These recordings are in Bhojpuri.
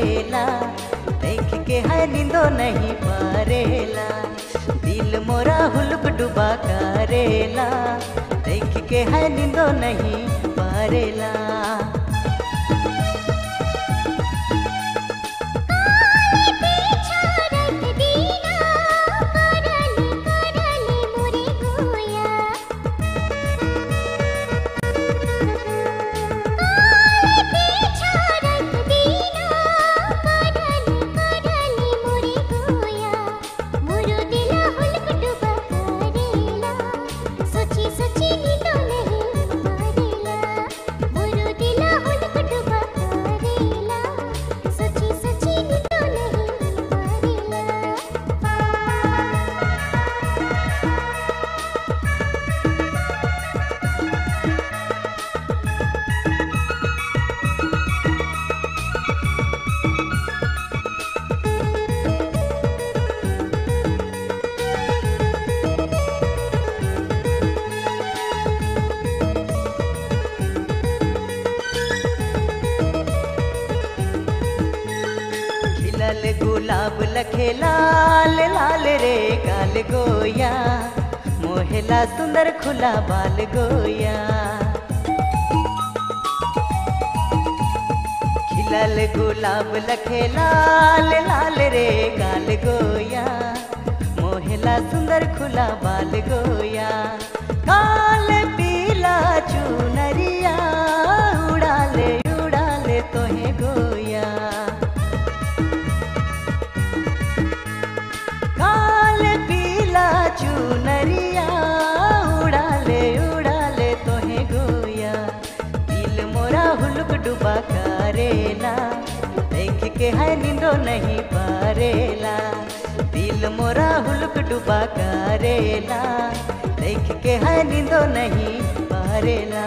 करेला, देख के है नींदो नहीं पारेला। दिल मोरा हुलक डुबा करेला, देख के है नींदो नहीं पारेला। खिलल गुलाब लखे लाल लाल रे गाल गोया, मोहेला सुंदर खुला बाल गोया। खिलल गुलाब लखे लाल लाल रे गाल गोया, मोहेला सुंदर खुला बाल गोया। काल पीला चुनरिया उड़ाले उड़ाले तोहे गोया। काल पीला चुनरिया उड़ाले उड़ाले तोहे गोया। दिल मोरा हुलक डुबा करेला, देख के है नींदो नहीं पारेला। दिल मोरा हुलक डुबा करेला, देख के है नींदो नहीं पारेला।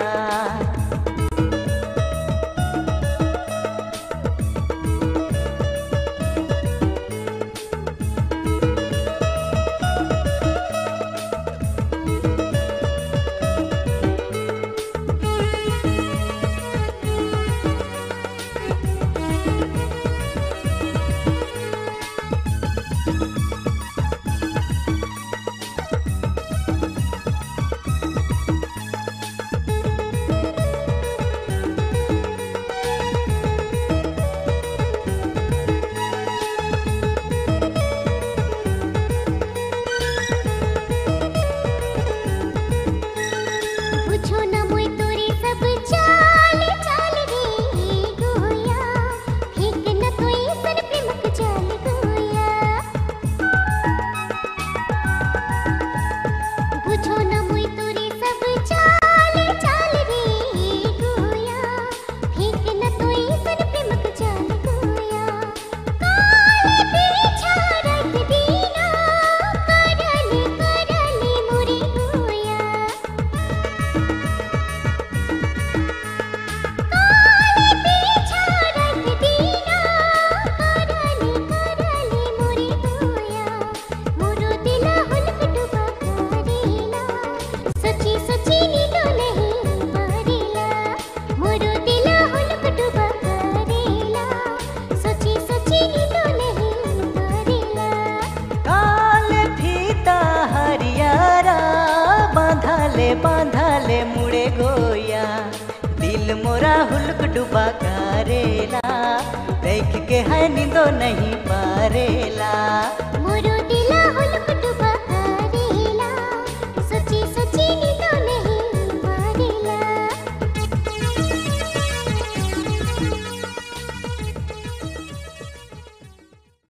बांधाले मुड़े गोया, दिल मोरा हुलक डुबा करेला, देख के है नींदो नहीं पारेला।